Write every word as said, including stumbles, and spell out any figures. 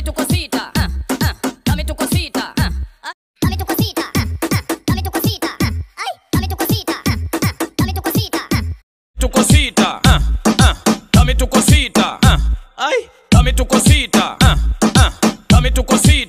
dame tu cosita, ah, ah, dame tu cosita, ah, ah, dame tu cosita, ah, ah, dame tu cosita, ah, ay, dame tu cosita, ah, ah, dame tu cosita, ah, tu cosita, ah, ah, dame tu cosita, ah, ay, dame tu cosita, ah, ah, dame tu cosita.